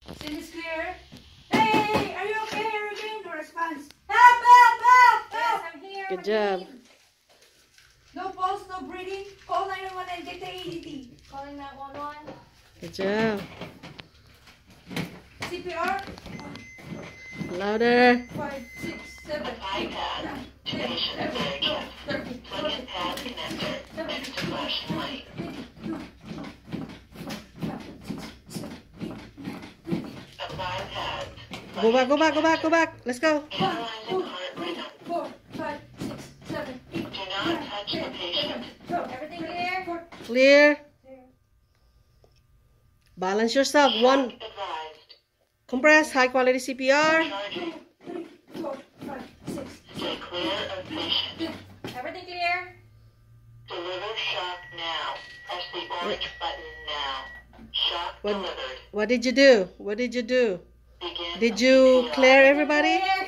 Scene is clear. Hey, are you okay? Are you okay? No response. Help, help, help, help. Yes, I'm here. Good job. No pulse, no breathing. Call 911 and get the AED. Calling 911. Good job. CPR. Louder. 5, 6, 7, 8, 9, 10, 11, 12, 13, 14, 15, 16, 17, 18, 19, Go back, go back, go back, go back. Let's go. 1, 2, 3, 4, 5, 6, 7, 8, 9, 10, 11, 12. Everything clear? Clear. Balance yourself. One. Compress. High quality CPR. 2, 3, 4, 5, 6, 7, Clear of patient. Everything clear? Deliver shock now. Press the orange button now. Shock delivered. What did you do? What did you do? Begin Did you clear everybody? Clear.